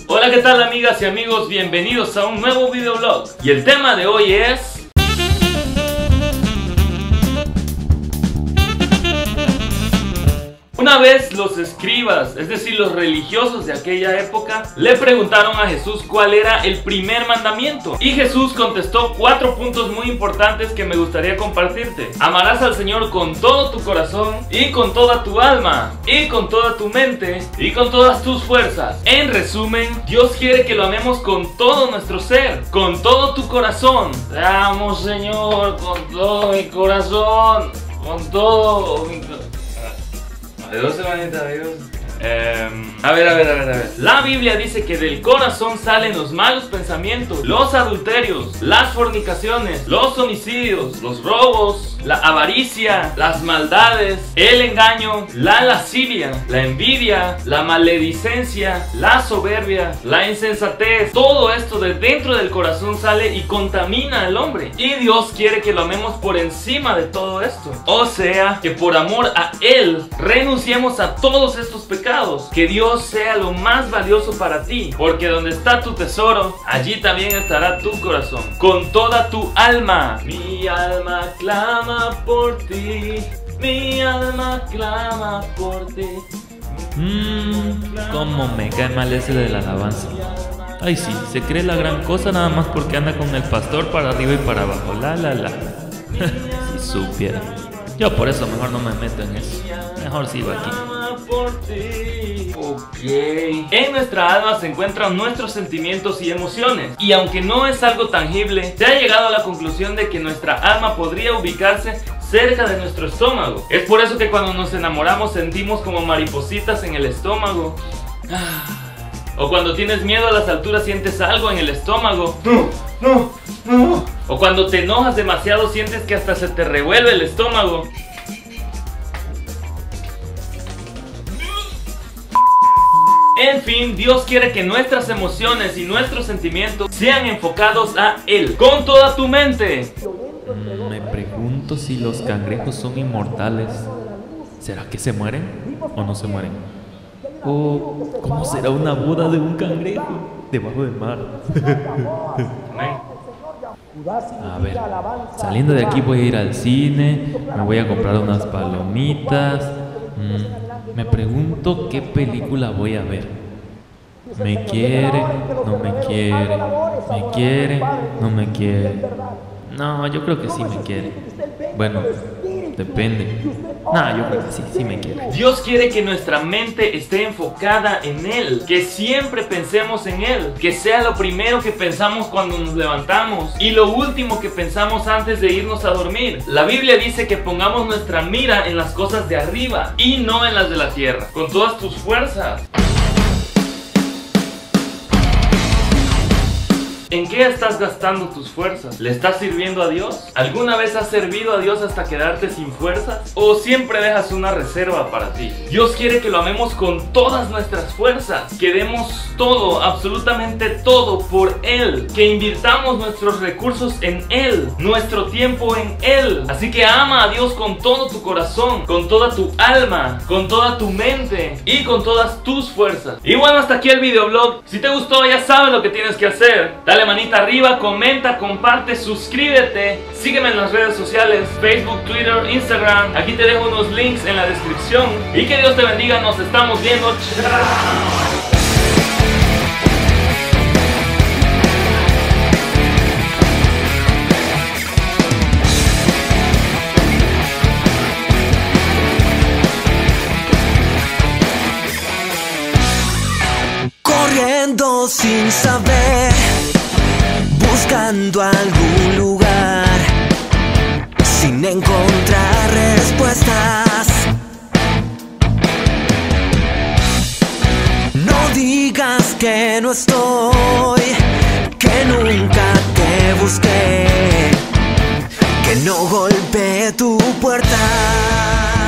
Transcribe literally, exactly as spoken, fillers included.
Hola, ¿qué tal amigas y amigos? Bienvenidos a un nuevo videoblog. Y el tema de hoy es... Una vez los escribas, es decir, los religiosos de aquella época, le preguntaron a Jesús cuál era el primer mandamiento. Y Jesús contestó cuatro puntos muy importantes que me gustaría compartirte. Amarás al Señor con todo tu corazón, y con toda tu alma, y con toda tu mente, y con todas tus fuerzas. En resumen, Dios quiere que lo amemos con todo nuestro ser, con todo tu corazón. Te amo, Señor, con todo mi corazón, con todo mi corazón. Adiós, hermanita, adiós. Eh, a ver, a ver, a ver, a ver. La Biblia dice que del corazón salen los malos pensamientos, los adulterios, las fornicaciones, los homicidios, los robos, la avaricia, las maldades, el engaño, la lascivia, la envidia, la maledicencia, la soberbia, la insensatez. Todo esto de dentro del corazón sale y contamina al hombre. Y Dios quiere que lo amemos por encima de todo esto. O sea, que por amor a Él renunciemos a todos estos pecados. Que Dios sea lo más valioso para ti, porque donde está tu tesoro, allí también estará tu corazón. Con toda tu alma. Mi alma clama por ti, mi alma clama por ti. Mmm, cómo me cae mal ese de la alabanza. Ay sí, se cree la gran cosa nada más porque anda con el pastor para arriba y para abajo. La la la. Si supiera. Yo por eso mejor no me meto en eso. Mejor sigo aquí. Por ti. Ok. En nuestra alma se encuentran nuestros sentimientos y emociones. Y aunque no es algo tangible, se ha llegado a la conclusión de que nuestra alma podría ubicarse cerca de nuestro estómago. Es por eso que cuando nos enamoramos sentimos como maripositas en el estómago. O cuando tienes miedo a las alturas sientes algo en el estómago. No, no, no. O cuando te enojas demasiado sientes que hasta se te revuelve el estómago. En fin, Dios quiere que nuestras emociones y nuestros sentimientos sean enfocados a Él, con toda tu mente. Mm, me pregunto si los cangrejos son inmortales. ¿Será que se mueren o no se mueren? ¿O cómo será una boda de un cangrejo debajo del mar? A ver, saliendo de aquí voy a ir al cine, me voy a comprar unas palomitas. Mm. Me pregunto qué película voy a ver. ¿Me quiere? ¿No me quiere? ¿Me quiere? ¿No me quiere? No, yo creo que sí me quiere. Bueno, depende. No, yo creo que sí, sí me quiere. Dios quiere que nuestra mente esté enfocada en Él, que siempre pensemos en Él, que sea lo primero que pensamos cuando nos levantamos y lo último que pensamos antes de irnos a dormir. La Biblia dice que pongamos nuestra mira en las cosas de arriba y no en las de la tierra, con todas tus fuerzas. ¿En qué estás gastando tus fuerzas? ¿Le estás sirviendo a Dios? ¿Alguna vez has servido a Dios hasta quedarte sin fuerzas? ¿O siempre dejas una reserva para ti? Dios quiere que lo amemos con todas nuestras fuerzas, que demos todo, absolutamente todo por Él, que invirtamos nuestros recursos en Él, nuestro tiempo en Él. Así que ama a Dios con todo tu corazón, con toda tu alma, con toda tu mente y con todas tus fuerzas. Y bueno, hasta aquí el videoblog. Si te gustó, ya sabes lo que tienes que hacer. Dale manita arriba, comenta, comparte, suscríbete, sígueme en las redes sociales, Facebook, Twitter, Instagram. Aquí te dejo unos links en la descripción. Y que Dios te bendiga, nos estamos viendo. ¡Chao! Corriendo sin saber, buscando algún lugar, sin encontrar respuestas. No digas que no estoy, que nunca te busqué, que no golpeé tu puerta.